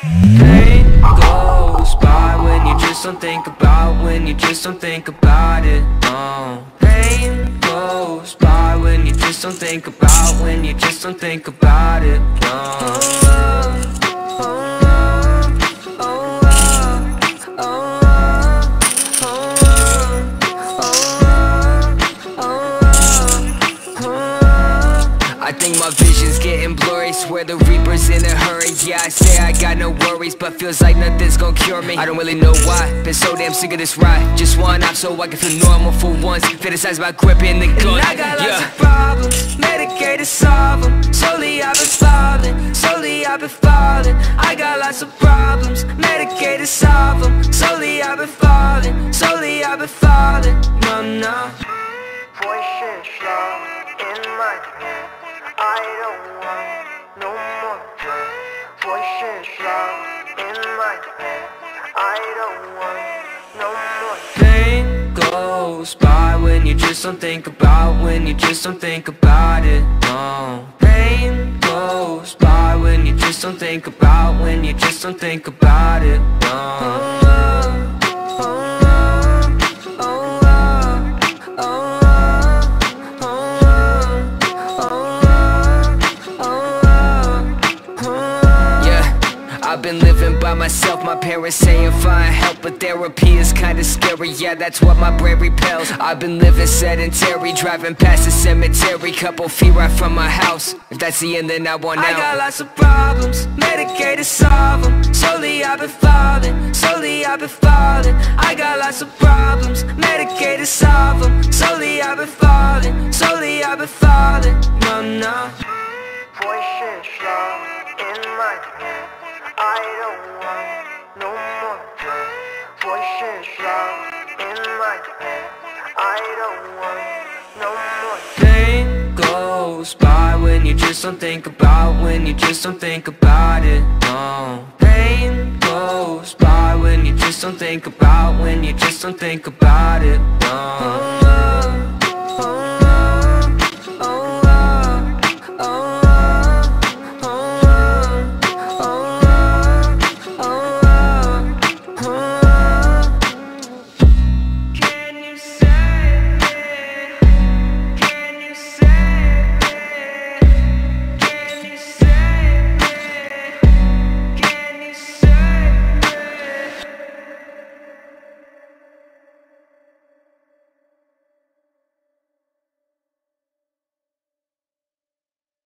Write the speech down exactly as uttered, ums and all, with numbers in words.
Pain goes by when you just don't think about, when you just don't think about it, no. Pain goes by when you just don't think about, when you just don't think about it, no. I think my vision's getting blurry, swear the reaper's in a hurry. Yeah, I say I got no worries, but feels like nothing's gonna cure me. I don't really know why, been so damn sick of this ride. Just one off so I can feel normal for once. Fantasize about gripping the gun. And I got lots yeah. of problems, medicated, solve them. Slowly I've been falling, slowly I've been falling. I got lots of problems, medicated, solve them. Slowly I've been falling, slowly I've been falling. No, no. Voices loud in my head, I don't want no more pain. Voices loud in my head, I don't want no more pain. Pain goes by when you just don't think about, when you just don't think about it, no. Pain goes by when you just don't think about, when you just don't think about it, no. I've been living by myself, my parents saying find help, but therapy is kinda scary, yeah, that's what my brain repels. I've been living sedentary, driving past the cemetery, couple feet right from my house. If that's the end, then I want out. I got lots of problems, medicated, solve them. Slowly I've been falling, slowly I've been falling. I got lots of problems, medicated, solve them. Slowly I've been falling, slowly I've been falling. No, no. Voices loud in my head, I don't want no more pain. Voices loud in my head, I don't want no more pain. Pain goes by when you just don't think about, when you just don't think about it, no. Pain goes by when you just don't think about, when you just don't think about it, no.